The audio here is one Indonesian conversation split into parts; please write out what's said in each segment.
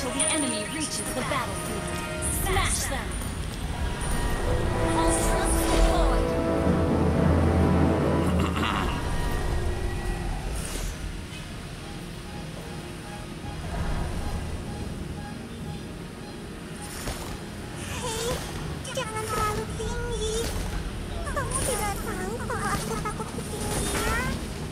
until the enemy reaches the battlefield. Smash them! All troops deployed! Hei, jangan terlalu tinggi. Kamu tidak tahu kalau aku takut ketinggian.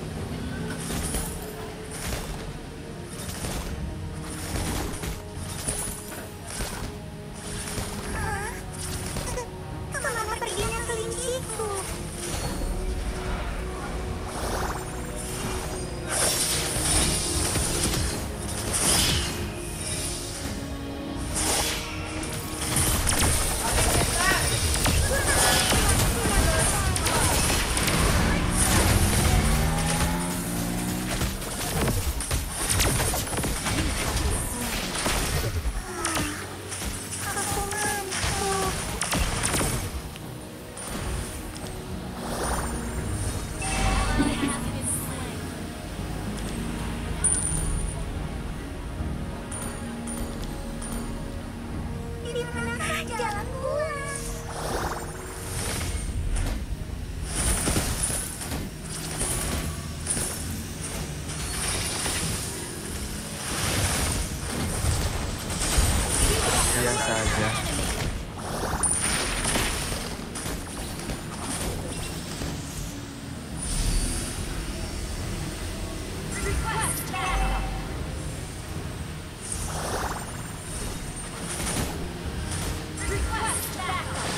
Hah? Kemana perginya kelinciku? Aku ngantuk. Di manakah jalan pulang? Diam saja. Request backup! Request backup!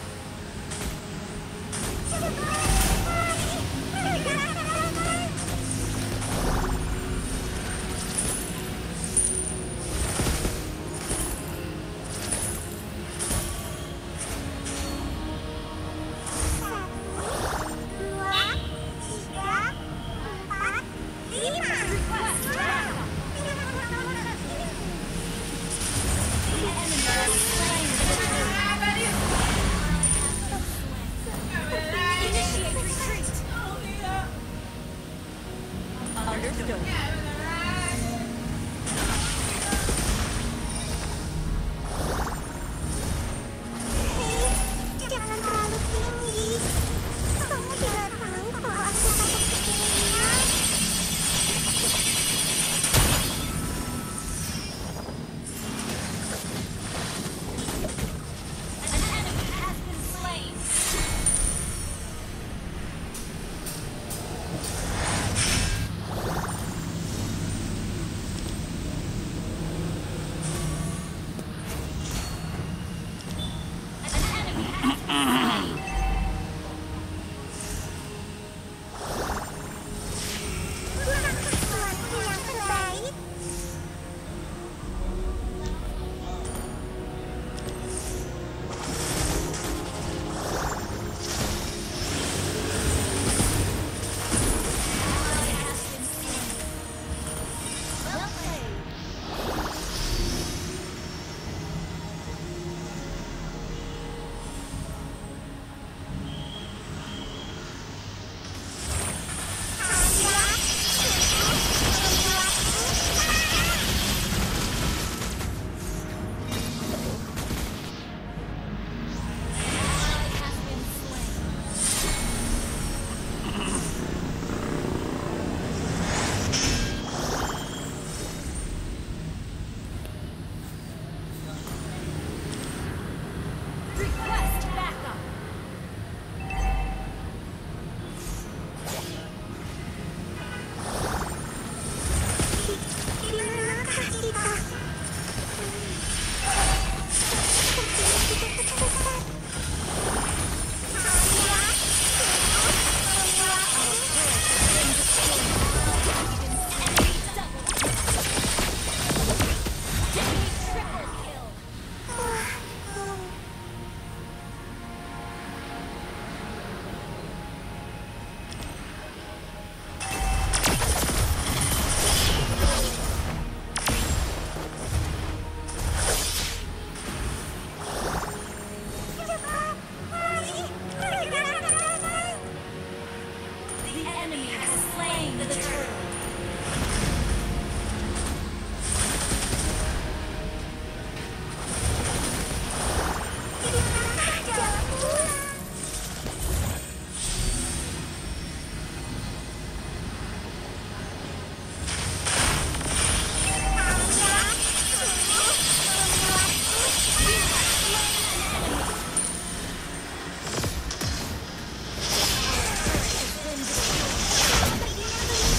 Satu, dua, tiga, empat, lima. Request backup! The enemy has slain the dragon. Initiate retreat! Understood. Hei, jangan terlalu tinggi. Kamu tidak tahu kalau aku takut ketinggian. An enemy has been slain.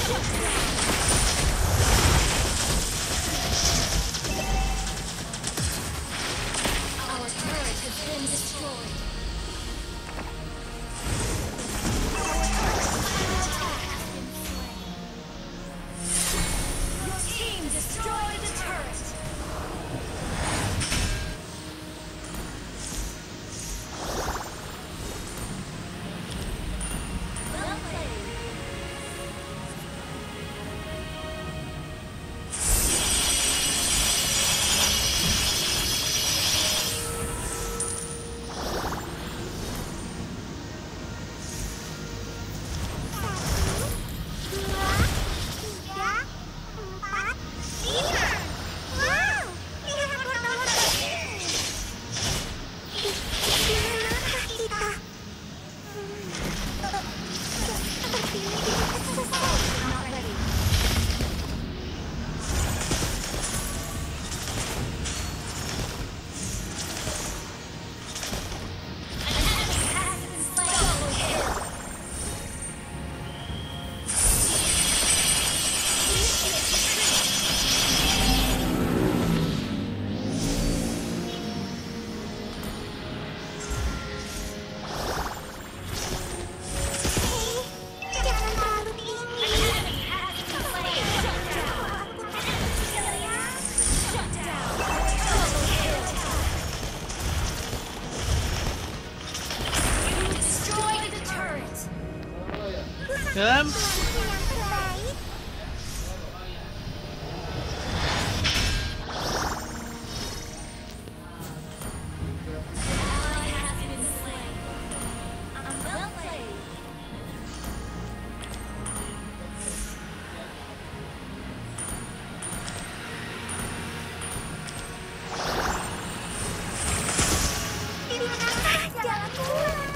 Our turret has been destroyed. Your team destroyed the turret. Well played. Not ready. An enemy has been slain. Double kill. Jangan terlalu tinggi. An enemy has been slain. Shut down. Shut down. Double kill. You destroyed the turret. Dalam. Yang terbaik. Ally has been slain. Well played. Jangan pulang.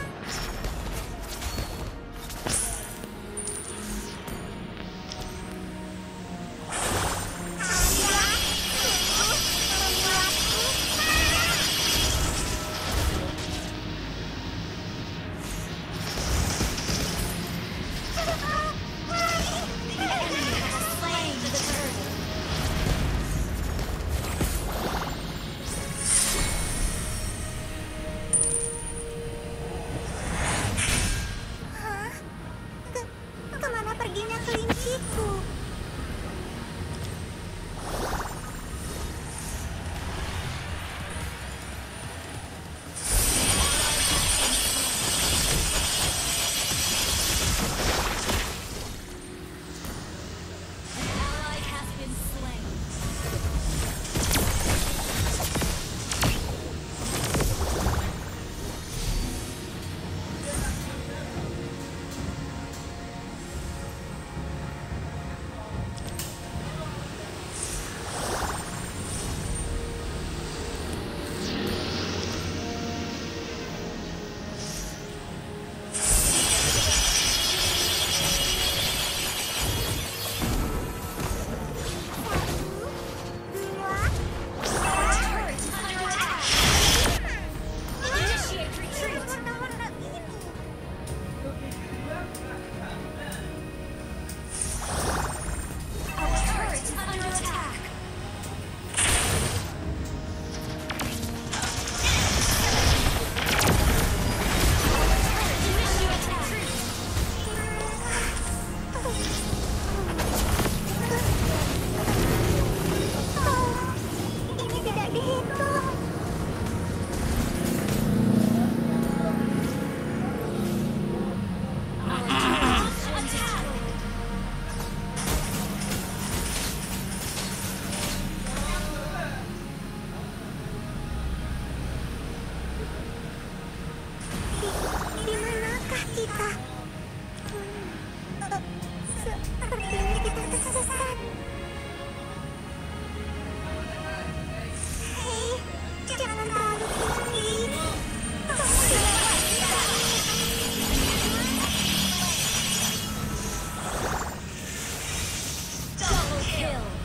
The enemy has slain the turret. Hah? Kemana perginya kelinciku? An ally has been slain. Our turret is under attack. Initiate retreat. Our turret is under attack. Initiate retreat. Ini tidak dihitung. Our turret is attack. Di manakah kita? Sepertinya kita tersesat. Hei, jangan terlalu tinggi. Kamu tidak Double kill.